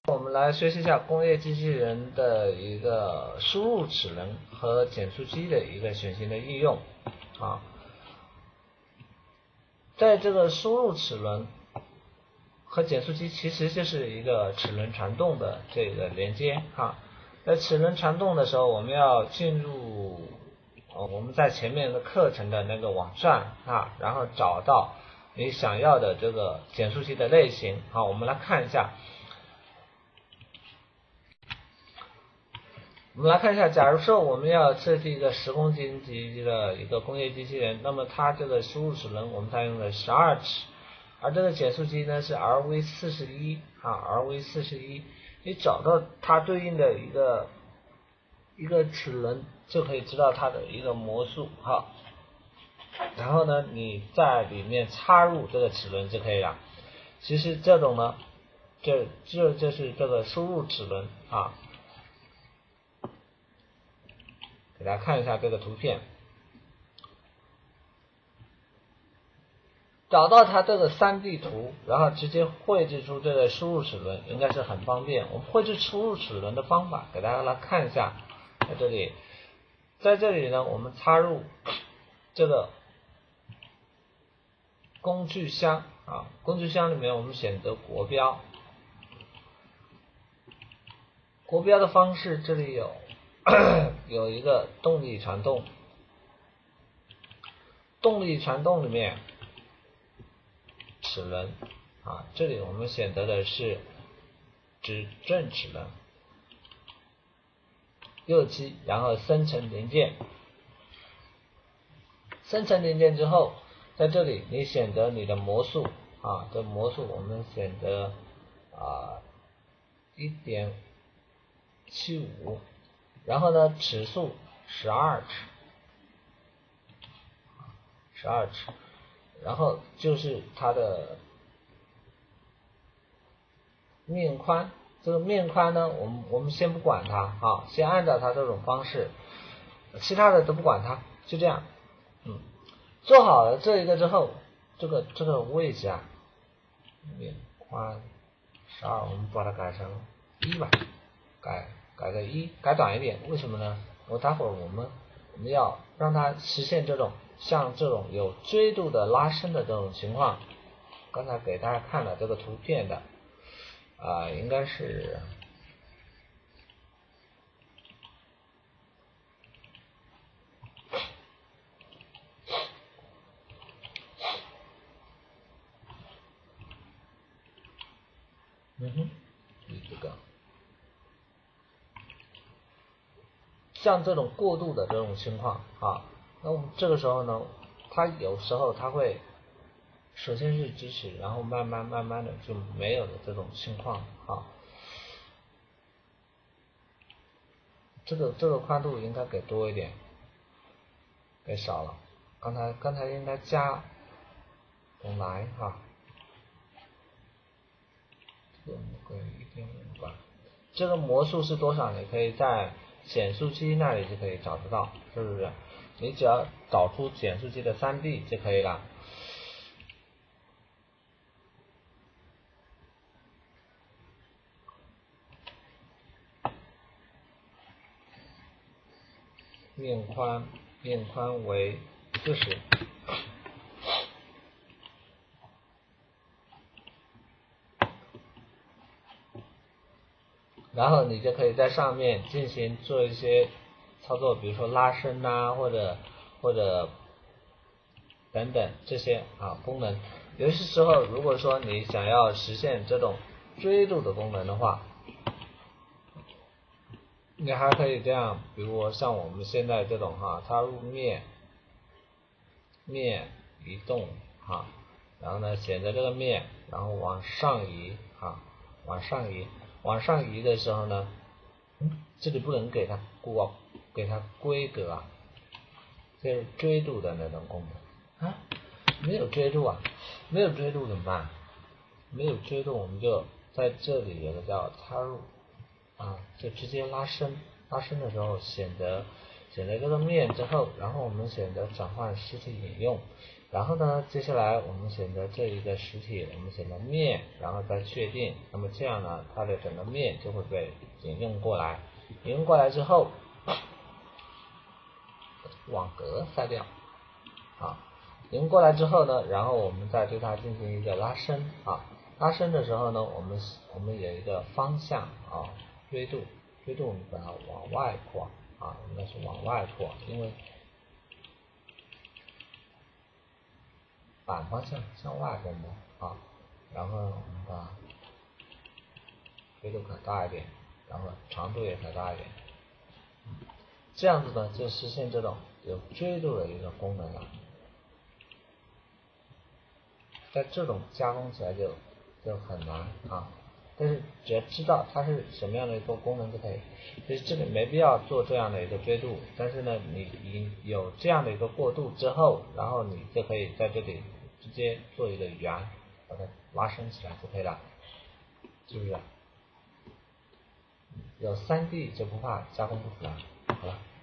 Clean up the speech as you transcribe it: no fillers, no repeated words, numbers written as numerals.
我们来学习一下工业机器人的一个输入齿轮和减速机的一个选型的应用啊。在这个输入齿轮和减速机其实就是一个齿轮传动的这个连接啊。在齿轮传动的时候，我们要进入我们在前面的课程的那个网站啊，然后找到你想要的这个减速机的类型啊。我们来看一下。我们来看一下，假如说我们要设计一个10公斤级的一个工业机器人，那么它这个输入齿轮我们采用的12齿，而这个减速机呢是 RV41啊 ，RV41，你找到它对应的一个齿轮，就可以知道它的一个模数哈。然后呢，你在里面插入这个齿轮就可以了。其实这种呢，这就是这个输入齿轮啊。给大家看一下这个图片，找到它这个3D 图，然后直接绘制出这个输入齿轮，应该是很方便。我们绘制输入齿轮的方法，给大家来看一下，在这里呢，我们插入这个工具箱啊，工具箱里面我们选择国标，国标的方式这里有一个动力传动，动力传动里面齿轮啊，这里我们选择的是指正齿轮，右击，然后生成零件，生成零件之后，在这里你选择你的模数啊，这模数我们选择1.75，然后呢齿数12齿，然后就是它的面宽，这个面宽呢，我们先不管它啊，先按照它这种方式，其他的都不管它，就这样，做好了这一个之后，这个位置啊，面宽12，我们把它改成1吧，改个1，改短一点，为什么呢？待会儿我们要让它实现这种像这种有锥度的拉伸的这种情况。刚才给大家看了这个图片的应该是这个像这种过渡的这种情况啊，那我们这个时候呢，它有时候它会首先是支持，然后慢慢的就没有了这种情况啊。这个宽度应该给多一点，给少了。刚才应该加，重来哈。这个给1.5吧。这个模数是多少？你可以在减速机那里就可以找得到，是不是？你只要找出减速机的3D 就可以了。面宽为40，然后你就可以在上面进行做一些操作，比如说拉伸啊，或者等等这些功能。有些时候如果说你想要实现这种锥度的功能的话，你还可以这样，比如像我们现在这种插入面移动然后呢选择这个面，然后往上移往上移的时候呢，这里不能给它规格这是锥度的那种功能没有锥度没有锥度怎么办？没有锥度我们就在这里有个叫插入就直接拉伸的时候选择这个面之后，然后我们选择转换实体引用， 然后呢，接下来我们选择这一个实体，我们选择面，然后再确定，那么这样呢，它的整个面就会被引用过来。引用过来之后，网格筛掉，啊，引用过来之后呢，然后我们再对它进行一个拉伸，啊，拉伸的时候呢，我们有一个方向啊，锥度我们把它往外扩，啊，应该是往外扩，因为反方向向外分的啊，然后我们把锥度可大一点，然后长度也可大一点，这样子呢就实现这种有锥度的一个功能了。在这种加工起来就很难啊，但是只要知道它是什么样的一个功能就可以。其实这里没必要做这样的一个锥度，但是呢，你有这样的一个过渡之后，然后你就可以在这里直接做一个圆，把它拉伸起来就可以了，是不是？有3D 就不怕加工不出来。好了。